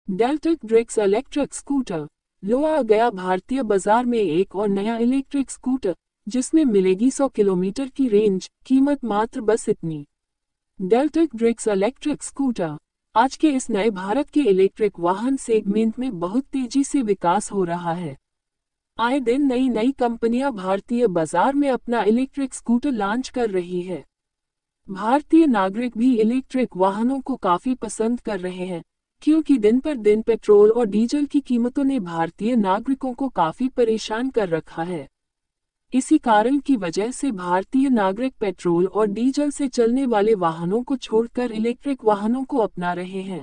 Deltaic Drixx electric scooter. लो आ गया भारतीय बाजार में एक और नया इलेक्ट्रिक स्कूटर, जिसमें मिलेगी 100 किलोमीटर की रेंज, कीमत मात्र बस इतनी। Deltic Drixx electric scooter. आज के इस नए भारत के इलेक्ट्रिक वाहन सेगमेंट में बहुत तेजी से विकास हो रहा है। आए दिन नई नई कंपनियां भारतीय बाजार में अपना इलेक्ट्रिक स्कूटर लॉन्च कर रही है। भारतीय नागरिक भी इलेक्ट्रिक वाहनों को काफी पसंद कर रहे हैं, क्योंकि दिन पर दिन पेट्रोल और डीजल की कीमतों ने भारतीय नागरिकों को काफी परेशान कर रखा है। इसी कारण की वजह से भारतीय नागरिक पेट्रोल और डीजल से चलने वाले वाहनों को छोड़कर इलेक्ट्रिक वाहनों को अपना रहे हैं।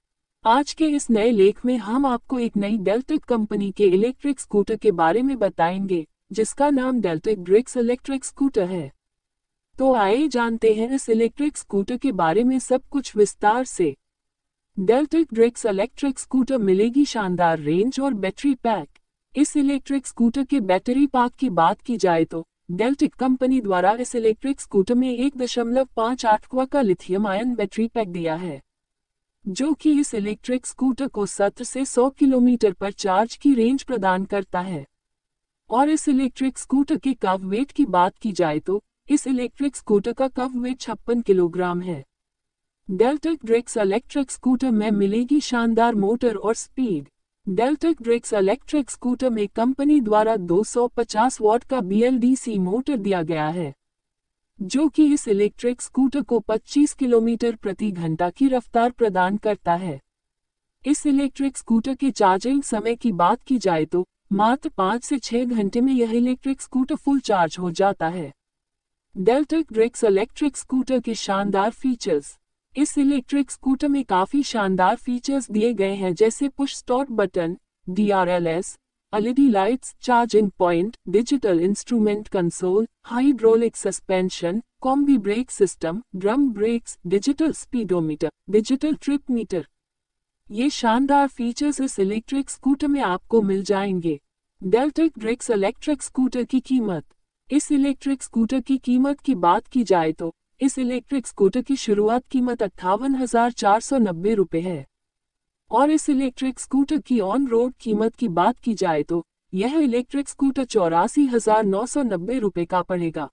आज के इस नए लेख में हम आपको एक नई डेल्टिक कंपनी के इलेक्ट्रिक स्कूटर के बारे में बताएंगे, जिसका नाम डेल्टिक ड्रिक्स इलेक्ट्रिक स्कूटर है। तो आइए जानते हैं इस इलेक्ट्रिक स्कूटर के बारे में सब कुछ विस्तार से। डेल्टिक ड्रिक्स इलेक्ट्रिक स्कूटर मिलेगी शानदार रेंज और बैटरी पैक। इस इलेक्ट्रिक स्कूटर के बैटरी पैक की बात की जाए तो डेल्टिक कंपनी द्वारा इस इलेक्ट्रिक स्कूटर में 1.58 क्वा का लिथियम आयन बैटरी पैक दिया है, जो कि इस इलेक्ट्रिक स्कूटर को 70 से 100 किलोमीटर पर चार्ज की रेंज प्रदान करता है। और इस इलेक्ट्रिक स्कूटर के कव वेट की बात की जाए तो इस इलेक्ट्रिक स्कूटर का कव वेट 56 किलोग्राम है। डेल्टिक ड्रिक्स इलेक्ट्रिक स्कूटर में मिलेगी शानदार मोटर और speed. Deltic Drixx electric scooter में कंपनी द्वारा 250 वॉट का BLDC मोटर दिया गया है, जो कि इस इलेक्ट्रिक स्कूटर को 25 किलोमीटर प्रति घंटा की रफ्तार प्रदान करता है। इस इलेक्ट्रिक स्कूटर के चार्जिंग समय की बात की जाए तो मात्र 5 से 6 घंटे में यह इलेक्ट्रिक स्कूटर फुल चार्ज हो जाता है। डेल्टिक ड्रिक्स इलेक्ट्रिक स्कूटर के शानदार फीचर्स। इस इलेक्ट्रिक स्कूटर में काफी शानदार फीचर्स दिए गए हैं, जैसे push start button, DRLS, LED lights, charging point, digital instrument console, hydraulic suspension, combi brake system, drum brakes, digital speedometer, digital trip meter. ये शानदार फीचर्स इस इलेक्ट्रिक स्कूटर में आपको मिल जाएंगे। डेल्टिक ड्रिक्स इलेक्ट्रिक स्कूटर की कीमत। इस इलेक्ट्रिक स्कूटर की कीमत की बात की जाए तो इस इलेक्ट्रिक स्कूटर की शुरुआत कीमत 58,490 रुपये है। और इस इलेक्ट्रिक स्कूटर की ऑन रोड कीमत की बात की जाए तो यह इलेक्ट्रिक स्कूटर 84,990 रुपये का पड़ेगा।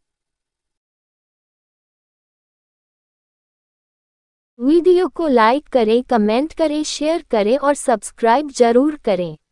वीडियो को लाइक करें, कमेंट करें, शेयर करें और सब्सक्राइब जरूर करें।